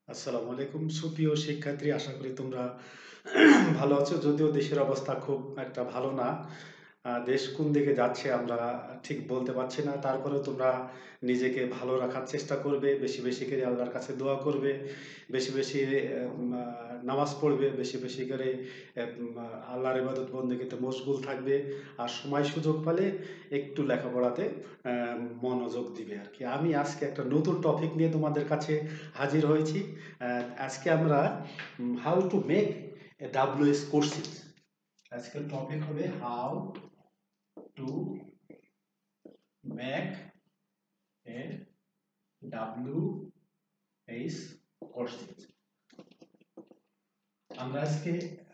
আসসালামু আলাইকুম সুপ্রিয় শিক্ষার্থী, আশা করি তোমরা ভালো আছো। যদিও দেশের অবস্থা খুব একটা ভালো না। দেশ কোন দিকে যাচ্ছে আমরা ঠিক বলতে পারছি না। তারপরেও তোমরা নিজেকে ভালো রাখার চেষ্টা করবে, বেশি বেশি করে আল্লাহর কাছে দোয়া করবে, বেশি বেশি নামাজ পড়বে, বেশি বেশি করে আল্লাহর ইবাদত বন্দেগীতে মশগুল থাকবে। আর সময় সুযোগ পেলে একটু লেখাপড়াতে আহ, মনোযোগ দিবে আর কি। আমি আজকে একটা নতুন টপিক নিয়ে তোমাদের কাছে হাজির হয়েছি। আজকে আমরা how to make a WS question. আজকের টপিক হবে how to make a WS question. আমরা আজকে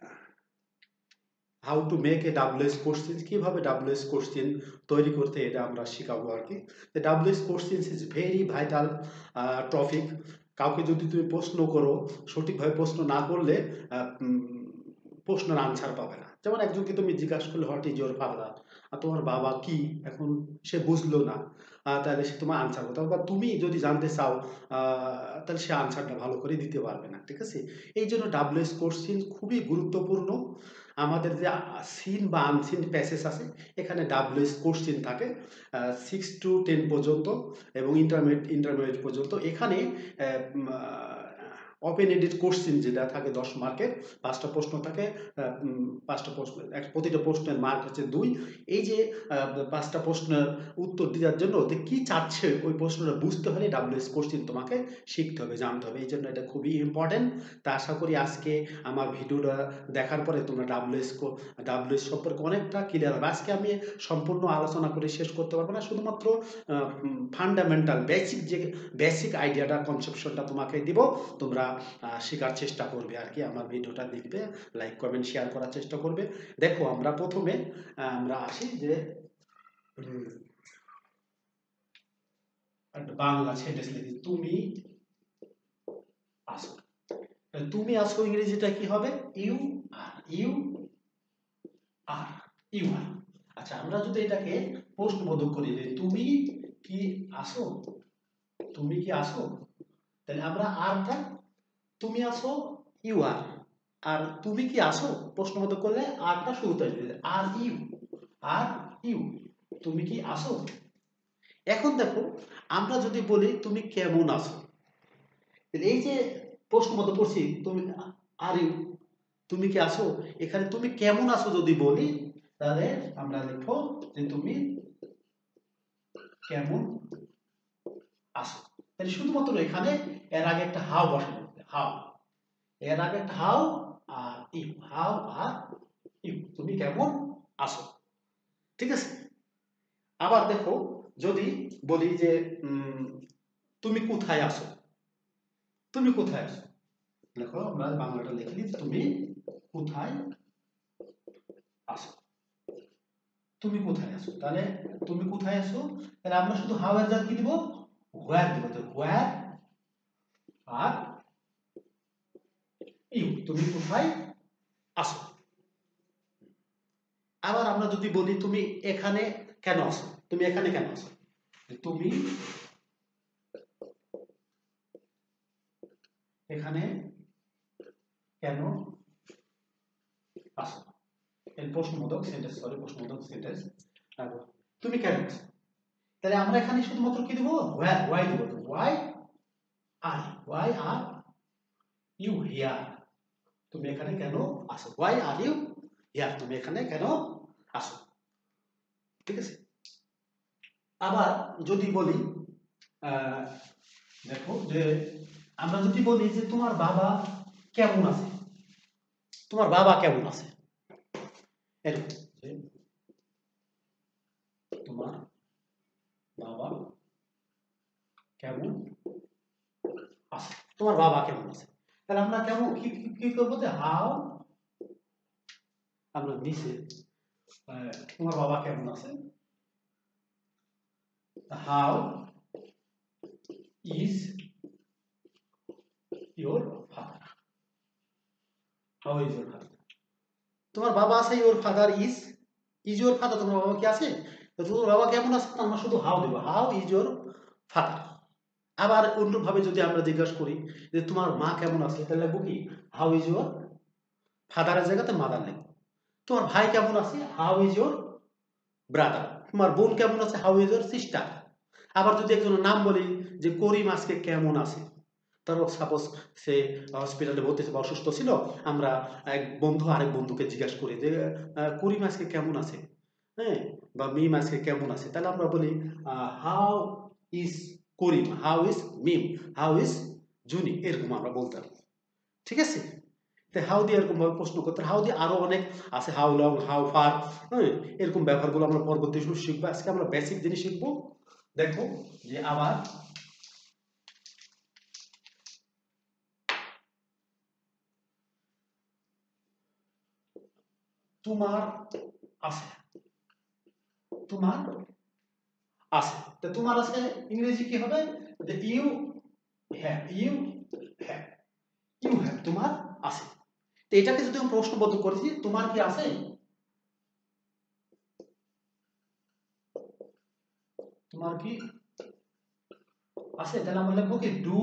how to make a WS question, কিভাবে ডাব্লিউএস কোশ্চেন তৈরি করতে, এটা আমরা শিখাবো আর কি। WS question is very vital topic. কাউকে যদি তুমি প্রশ্ন করো, সঠিকভাবে প্রশ্ন না করলে প্রশ্নের আনসার পাবে না। যেমন একজনকে তুমি জিজ্ঞাসা করলে হোয়াট ইজ ইউর ফাদার, আর তোমার বাবা কি, এখন সে বুঝলো না, তাহলে সে তোমার আনসার করতে হবে। বা তুমি যদি জানতে চাও তাহলে সে আনসারটা ভালো করে দিতে পারবে না, ঠিক আছে। এই জন্য ডাব্লিউএস কোশ্চেন খুবই গুরুত্বপূর্ণ। আমাদের যে সিন বা আনসিন প্যাসেজ আছে, এখানে ডাব্লিউএস কোশ্চেন থাকে 6 to 10 পর্যন্ত, এবং ইন্টারমিডিয়েট পর্যন্ত। এখানে ওপেন এন্ডেড কোশ্চেন যেটা থাকে 10 মার্কের, 5টা প্রশ্ন থাকে। 5টা প্রশ্ন, প্রতিটা প্রশ্নের মার্ক হচ্ছে 2। এই যে 5টা প্রশ্নের উত্তর দেওয়ার জন্য যে কি চাচ্ছে ওই প্রশ্নটা বুঝতে হলে ডাব্লিউএস কোশ্চেন তোমাকে শিখতে হবে, জানতে হবে। এই জন্য এটা খুবই ইম্পর্টেন্ট। তা আশা করি আজকে আমার ভিডিওটা দেখার পরে তোমরা ডাব্লিউএস সম্পর্কে অনেকটা ক্লিয়ার হবে। আজকে আমি সম্পূর্ণ আলোচনা করে শেষ করতে পারবো না, শুধুমাত্র ফান্ডামেন্টাল বেসিক আইডিয়াটা, কনসেপশনটা তোমাকে দিব। তোমরা শেখার চেষ্টা করবে আর কি। আমার ভিডিওটা দেখবে, লাইক কমেন্ট শেয়ার করার চেষ্টা করবে। দেখো, আমরা প্রথমে আমরা আসি যে একটা বাংলা সেন্টেন্স লিখি, তুমি আসো। তুমি আসো ইংরেজিটা কি হবে? You are. You are. You are. আচ্ছা, আমরা যদি এটাকে প্রশ্নবোধক করি যে তুমি কি আসো, তুমি কি আসো, তাহলে আমরা আরটা, তুমি আসো ইউ আর, আর তুমি কি আসো প্রশ্নবোধক করলে আরটা শুরুতে আসবে, আর ইউ। আর ইউ, তুমি কি আসো। এখন দেখো, আমরা যদি বলি তুমি কেমন আছো, এই যে প্রশ্নবোধক করছি তুমি, আর ইউ, তুমি কি আসো, এখানে তুমি কেমন আছো যদি বলি, তাহলে আমরা লিখবো যে তুমি কেমন আসো। তাহলে শুধুমাত্র এখানে এর আগে একটা হাউ বসানো হবে, হাউ। এর আগে একটা how are you, how are you, তুমি কেমন আসো, ঠিক আছে। আবার দেখো, যদি বলি যে তুমি কোথায় আসো, তুমি কোথায় আসো, দেখো আমরা বাংলাটা লিখে দিই, তুমি কোথায় আসো। তুমি কোথায় আসো, তাহলে তুমি কোথায় আসো, তাহলে আমরা শুধু হাউ এর জায়গায় কি দিব, হোয়ার দিব। তো হোয়ার আর ইউ, তুমি কোথায় আসো। আবার আমরা যদি বলি তুমি এখানে কেন আসো, তুমি এখানে কেন আসো, তুমি এখানে কেন আসো। এর প্রশ্নবোধক সেন্টেন্স, সরি প্রশ্নবোধক সেন্টেন্স। তুমি কেন আসো, তাহলে আমরা এখানে শুধুমাত্র কি দিব, ওয়াই দিব। ওয়াই আর ইউ হিয়ার, তুমি এখানে কেন আসো। ওয়াই আর ইউ হিয়ার, তুমি এখানে কেন আসো, ঠিক আছে। আবার যদি বলি আহ, দেখো যে আমরা যদি বলি যে তোমার বাবা কেমন আছে, তোমার বাবা কেমন আছে, এরকম যে তোমার বাবা কেমন আছে, তোমার বাবা কেমন আছে। তাহলে আমরা কেমন কি কি করবো, যে হাউ, আমরা নিচে তোমার বাবা কেমন আছে, how is your father, how is your father. তোমার বাবা আছে, your father is, is your father, তোমার বাবা কি আছে, তো তোমার বাবা কেমন আছে, তো আমরা শুধু হাউ দেবো, হাউ ইজ ইউর ফাদার। আবার অন্যভাবে যদি আমরা জিজ্ঞাসা করি যে তোমার মা কেমন আছে, তাহলে লিখবো কি হাউ ইজ ইউর ফাদারের জায়গাতে মাদার লিখবো। তোমার ভাই কেমন আছে, হাউ ইজ ইউর ব্রাদার। তোমার বোন কেমন আছে, হাউ ইজ ইউর সিস্টার। আবার যদি একজনের নাম বলি যে করিম আজকে কেমন আছে, ধরো সাপোজ সে হসপিটালে ভর্তি বা অসুস্থ ছিল, আমরা এক বন্ধু আরেক বন্ধুকে জিজ্ঞাসা করি যে করিম আজকে কেমন আছে, হ্যাঁ, বা মিম আজকে কেমন আছে, তাহলে আমরা বলি how is Karim, how is Mim, how is Juni, এরকম আমরা বলতাম। ঠিক আছে, তো হাউ দিয়ে এরকম ভাবে প্রশ্ন করতে, হাউ দিয়ে আরো অনেক আছে, হাউ লং, হাউ ফার, হ্যাঁ, এরকম ব্যবহারগুলো আমরা পরবর্তী শিখবো। আজকে আমরা বেসিক জিনিস শিখবো। দেখো যে আবার তোমার আছে, তোমার আছে, তো তোমার আছে ইংরেজি কি হবে, you have, you have, you have, তোমার আছে। তো এটাকে যদি আমি প্রশ্নবদ্ধ করেছি তোমার কি আছে, তোমার কি আছে, তাহলে আমরা লিখবো কি do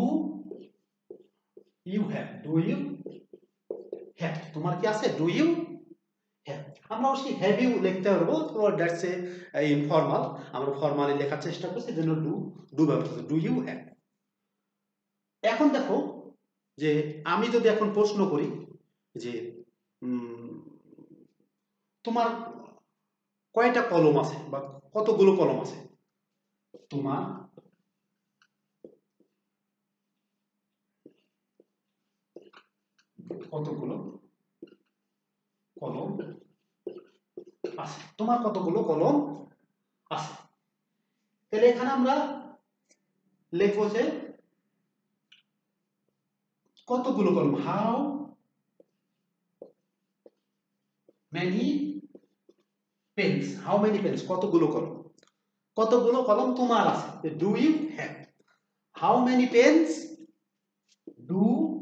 you have, do you have, তোমার কি আছে, ডু ইউ হ্যাভ। আমরা অবশ্যই হ্যাভ ইউ লিখতে পারবো, তো দ্যাটস এ ইনফর্মাল, আমরা ফর্মালি লেখার চেষ্টা করছি, জন্য ডু, ডু ব্যবহার করছি, ডু ইউ হ্যাভ। এখন দেখো যে আমি যদি এখন প্রশ্ন করি যে তোমার কয়টা কলম আছে বা কতগুলো কলম আছে, তোমার কতগুলো কলম আছে, তোমার কতগুলো কলম আছে। তাহলে এখানে আমরা লিখবো যে কতগুলো কলম, how many pens, how many pens, কতগুলো কলম, কতগুলো কলম তোমার আছে, do you have, how many pens do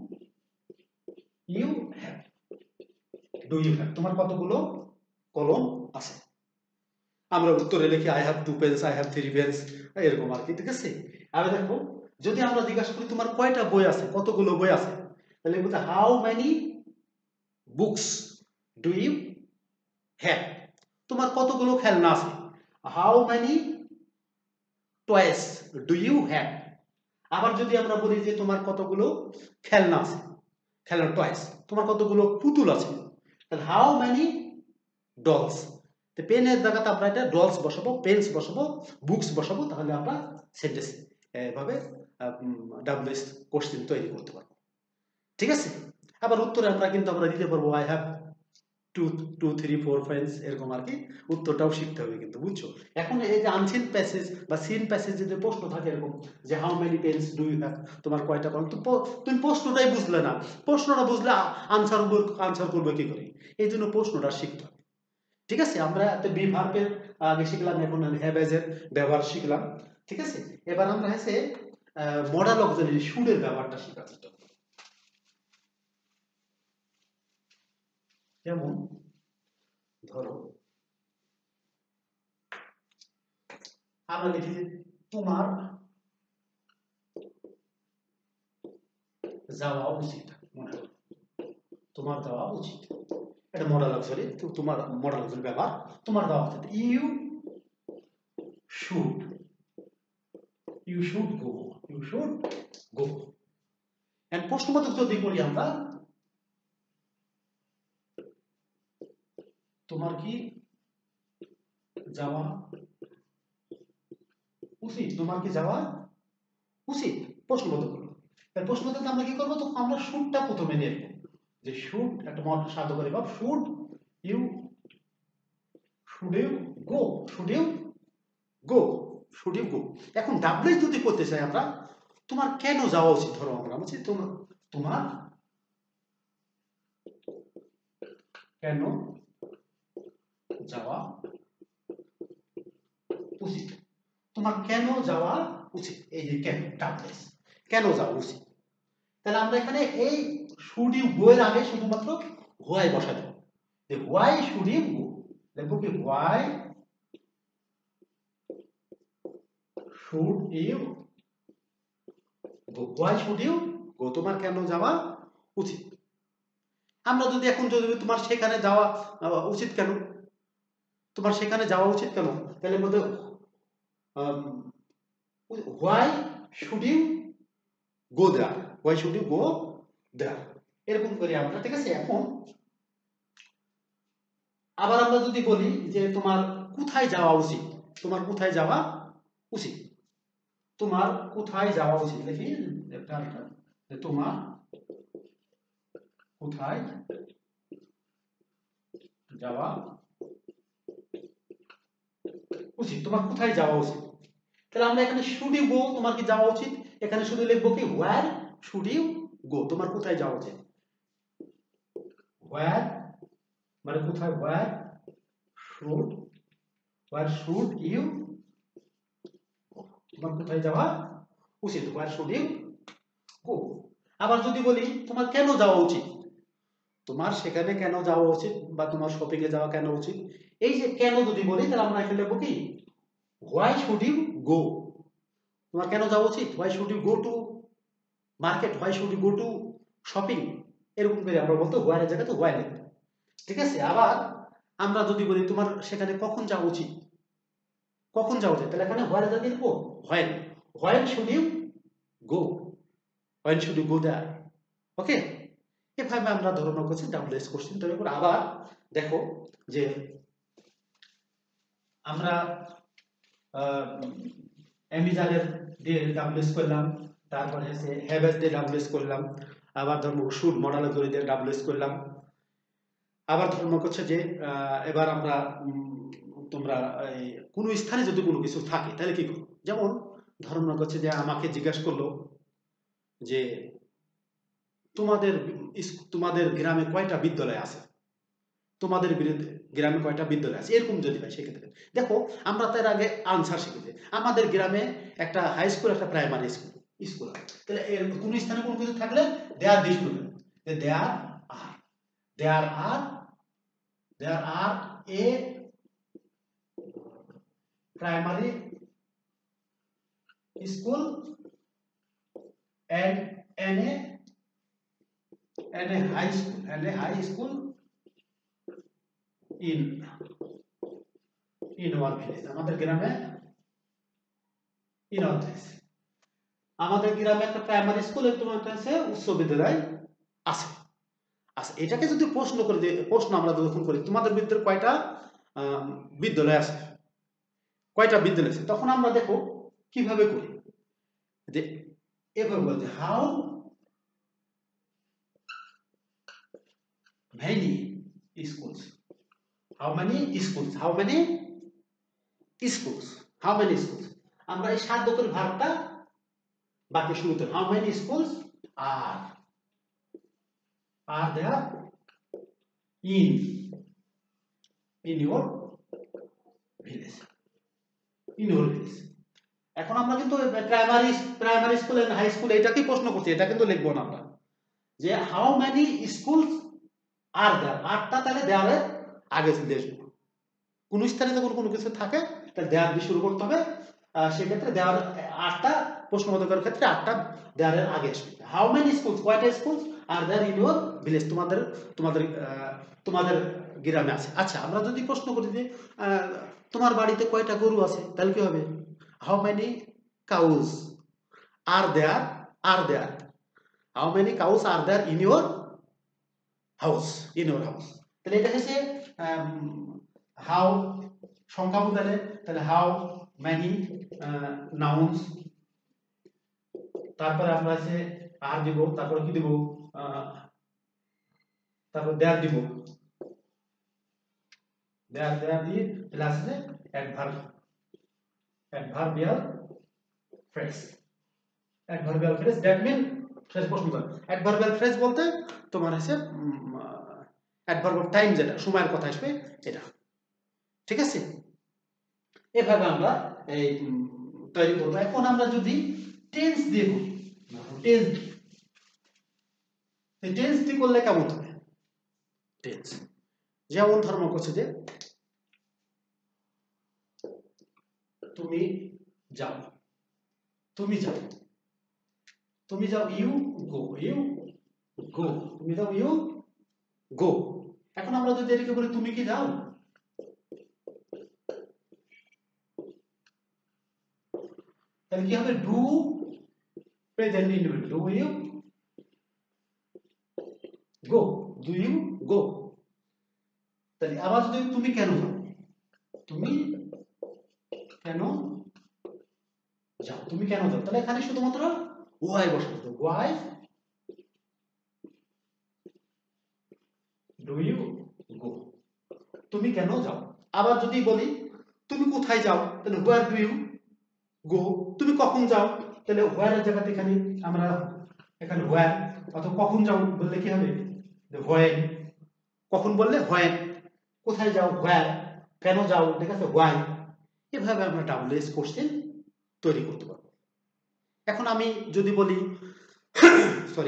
you have, do you have, তোমার কতগুলো কলম আছে। আমরা উত্তরে লিখি I have two pens, I have three pens, এরকম আর কি। ঠিক আছে, আবার দেখো যদি আমরা জিজ্ঞাসা করি তোমার কয়টা বই আছে, কতগুলো বই আছে, তাহলে বলতে how many books do you have, তোমার কতগুলো খেলনা আছে, how many toys do you have. আবার যদি আমরা বলি যে তোমার কতগুলো খেলনা আছে, খেলনা টয়েস, তোমার কতগুলো পুতুল আছে, তাহলে হাউ মেনি ডলস। তো পেনের জায়গাতে আমরা এটা ডলস বসাবো, পেন্স বসাবো, বুকস বসাবো, তাহলে আমরা সেন্টেন্স এভাবে ডাব্লিউএস কোশ্চেন তৈরি করতে পারবো। ঠিক আছে, আবার উত্তরে আমরা কিন্তু আমরা দিতে পারবো I have two two three four friends, এরকম আর কি। উত্তরটাও শিখতে হবে কিন্তু, বুঝছো। এখন এই যে আনসিন প্যাসেজ বা সিন প্যাসেজ যদি প্রশ্ন থাকে এরকম যে how many pens do you have, তোমার কয়টা কলম, তো তুমি প্রশ্নটাই বুঝলে না, প্রশ্নটা বুঝলে আনসার করবে কি করে, এই জন্য প্রশ্নটা শিখতে হবে। ঠিক আছে, আমরা বি ভার্বের আগে শিখলাম, এখন হ্যাভ এর ব্যবহার শিখলাম। ঠিক আছে, এবার আমরা হচ্ছে মডাল অক্সিলারি শুডের ব্যবহারটা শিখাচ্ছি। যেমন ধরো আমরা লিখি তোমার যাওয়া উচিত, তোমার যাওয়া উচিত, এটা মডাল অক্সিলারি, তো তোমার মডাল অক্সিলারি ব্যবহার, তোমার যাওয়া উচিত, you should, you should go, you should go. And প্রশ্নবোধক যদি করি আমরা, তোমার কি যাওয়া উচিত, তোমার কি যাওয়া উচিত, প্রশ্নবোধক করবো। প্রশ্নবোধক আমরা কি করবো, তো আমরা শুডটা প্রথমে দিয়ে দেবো, যে শুড একটা সাধ্যকারী ভাব, should you, should you go, should you go, should you go. এখন ডাব্লিউ যদি করতে চাই আমরা, তোমার কেন যাওয়া উচিত, ধরো আমরা বলছি তোমার, তোমার কেন যাওয়া উচিত, তোমার কেন যাওয়া উচিত, এই যে কেন, ডাব্লিউ কেন যাওয়া উচিত। তাহলে আমরা এখানে এই শুড ইউ গো এর আগে শুধুমাত্র হোয়াই বসা দেব, যে হোয়াই শুড ইউ গো, দেখো কি why should you why should you go, তোমার কেন যাওয়া উচিত। আমরা যদি এখন যদি তোমার সেখানে যাওয়া উচিত কেন, তোমার সেখানে যাওয়া উচিত কেন, তাহলে মধ্যে why should you go there, why should you go there, এরকম করি আমরা। ঠিক আছে, এখন আবার আমরা যদি বলি যে তোমার কোথায় যাওয়া উচিত, তোমার কোথায় যাওয়া উচিত, তোমার কোথায় যাওয়া উচিত, দেখি তোমার কোথায় যাওয়া উচিত, তোমার কোথায় যাওয়া উচিত। তাহলে আমরা এখানে শুড ইউ গো, তোমার কি যাওয়া উচিত, এখানে শুধু লিখবো কি হোয়ার শুড ইউ গো, তোমার কোথায় যাওয়া উচিত। হোয়ার মানে কোথায়, হোয়ার শুড ইউ, তোমার কোথায় যাওয়া উচিত, হোয়ার শুড ইউ গো। আবার যদি বলি তোমার কেন যাওয়া উচিত, তোমার সেখানে কেন যাওয়া উচিত বা তোমার শপিং এ যাওয়া কেন উচিত, এই যে কেন যদি বলি তাহলে আমরা এখানে লিখবো কি হোয়াই শুড ইউ গো, তোমার কেন যাওয়া উচিত, why should you go to market, why should you go to shopping, এরকম করে আমরা বলতে হোয়ার জায়গায় তো হোয়াই লিখবো। ঠিক আছে, আবার আমরা যদি বলি তোমার সেখানে কখন যাওয়া উচিত, কখন যাওয়া উচিত, তাহলে এখানে হোয়ার জায়গায় লিখবো when, when should you go, when should you go there. Okay, এভাবে আমরা ধরনের কোশ্চেন ডাব্লিউএস কোশ্চেন তৈরি করি। আবার দেখো যে আমরা অ্যামিজারের দিয়ে ডাব্লিউএস করলাম, তারপরে হচ্ছে হ্যাভেস দিয়ে ডাব্লিউএস করলাম, আবার ধর্ম শুড মডেল করে দিয়ে ডাব্লিউএস করলাম। আবার ধর্ম করছে যে এবার আমরা তোমরা কোনো স্থানে যদি কোনো কিছু থাকে তাহলে কি করবো, যেমন ধর্ম করছে যে আমাকে জিজ্ঞাসা করলো যে তোমাদের তোমাদের গ্রামে কয়টা বিদ্যালয় আছে, তোমাদের গ্রামে কয়টা বিদ্যালয় আছে, এরকম যদি হয় সেক্ষেত্রে দেখো আমরা তার আগে আনসার শিখেছি, আমাদের গ্রামে একটা হাই স্কুল একটা প্রাইমারি স্কুল আছে। তাহলে এর কোন স্থানে কোনো কিছু থাকলে দেয়ার দিস করবে, there are there are there are a primary school and a high school in our village, আমাদের গ্রামে in our village, আমাদের গ্রামে একটা প্রাইমারি স্কুল এবং একটা আছে উচ্চ বিদ্যালয় আছে। আচ্ছা, এটাকে যদি প্রশ্ন করে যে প্রশ্ন আমরা যখন করি তোমাদের ভিতরে কয়টা বিদ্যালয় আছে, কয়টা বিদ্যালয় আছে, তখন আমরা দেখো কিভাবে করি যে এভাবে বলতে how many schools, how many schools, how many schools, how many schools, আমরা এই সাত দকের ভাগটা বাকি শুরুতে how many schools are there in your village, in your village। এখন আমরা কিন্তু primary school and high school এটাকেই প্রশ্ন করছি, এটা কিন্তু লিখবো না আমরা যে how many schools are there, আটটা তাহলে দেয়ারের আগে দিয়ে শুরু, কোন স্থানে যখন কোনো কিছু থাকে তাহলে দেয়ার দিয়ে শুরু করতে হবে, সেক্ষেত্রে দেওয়ার আটটা প্রশ্নবোধকের ক্ষেত্রে আটটা দেয়ারের আগে আসবে। হাউ মেনি স্কুলস, কয়টা schools are there in your village, তোমাদের তোমাদের তোমাদের গ্রামে আছে। আচ্ছা, আমরা যদি প্রশ্ন করি যে তোমার বাড়িতে কয়টা গরু আছে, তাহলে কি হবে how many cows are there how many cows are there in your house, তাহলে এটা হচ্ছে হাউ সংখ্যা বোঝালে, তাহলে হাউ মেনি নাউন্স, তারপরে আমরা আছে আর দিব, তারপরে কি দিব তারপর দেয়ার দিব, দেয়ার দিয়ে তাহলে আসছে adverbial phrase, that mean phrase প্রশ্ন করে। অ্যাডভার্বিয়াল ফ্রেজ বলতে তোমার আছে অ্যাডভার্ব অফ টাইম, যেটা সময়ের কথা আসবে এটা। ঠিক আছে, এভাবে আমরা এই তৈরি করবো। এখন আমরা যদি টেন্স দিয়ে করি, টেন্স দিয়ে করলে কেমন হবে, টেন্স যেমন ধর্ম করছে যে তুমি যাও, তুমি যাও ইউ গো, ইউ গো, তুমি যাও ইউ গো। এখন আমরা যদি এটাকে বলি তুমি কি যাও, তাহলে কি হবে, do present individual, do you go, do you go. তাহলে আবার যদি তুমি কেন যাও, তুমি কেন যাও, তুমি কেন যাও, তাহলে এখানে শুধুমাত্র ওয়াই বসাতে হবে, ওয়াই ডু ইউ গো, তুমি কেন যাও। আবার যদি বলি তুমি কোথায় যাও, তাহলে হোয়ার ডু ইউ গো, তুমি কখন যাও, তাহলে হোয়ারের জায়গাতে এখানে আমরা এখানে হোয়ার, অথবা কখন যাও বললে কি হবে, হোয়েন, কখন বললে হোয়েন, কোথায় যাও হোয়ার, কেন যাও ঠিক আছে হোয়াই। এভাবে আমরা ডাব্লিউএস কোশ্চেন তৈরি করতে পারবো। এখন আমি যদি বলি সরি,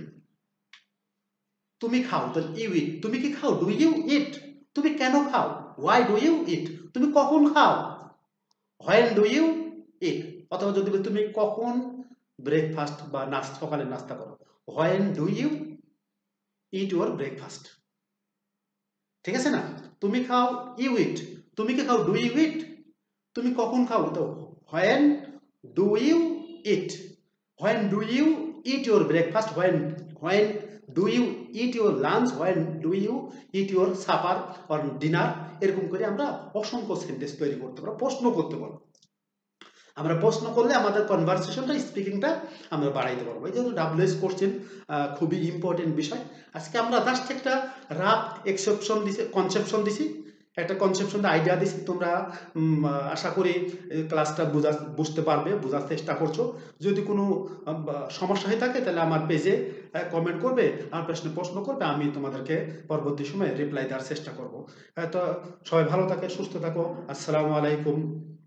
তুমি খাও, তাহলে ইউ ইট, তুমি কি খাও, ডু ইউ ইট, তুমি কেন খাও, হোয়াই ডু ইউ ইট, তুমি কখন খাও, হোয়েন ডু ইউ ইট। অথবা যদি বলি তুমি কখন ব্রেকফাস্ট বা সকালে নাস্তা করো, when do you eat your breakfast. ঠিক আছে না, তুমি খাও ইউ ইট, তুমি কি খাও, ডু ইউ ইট, তুমি কখন খাও, তো when do you eat, when do you eat your breakfast, when do you eat your lunch, when do you eat your supper or dinner. এরকম করে আমরা অসংখ্য সেন্টেন্স তৈরি করতে পারবো, প্রশ্ন করতে পারবো। আমরা প্রশ্ন করলে আমাদের কনভারসেশনটা, স্পিকিংটা আমরা বাড়াইতে পারবো। এই জন্য ডাব্লিউএস কোশ্চেন খুবই ইম্পর্টেন্ট বিষয়। আজকে আমরা জাস্ট একটা রাফ এক্সেপশন দিছি, কনসেপশন দিছি, একটা কনসেপশন আইডিয়া দিছি। তোমরা আশা করি ক্লাসটা বুঝতে পারবে, বোঝার চেষ্টা করছো। যদি কোনো সমস্যা হয়ে থাকে তাহলে আমার পেজে কমেন্ট করবে, আমার প্রশ্ন করবে, আমি তোমাদেরকে পরবর্তী সময়ে রিপ্লাই দেওয়ার চেষ্টা করবো। তো সবাই ভালো থাকে, সুস্থ থাকো, আসসালামু আলাইকুম।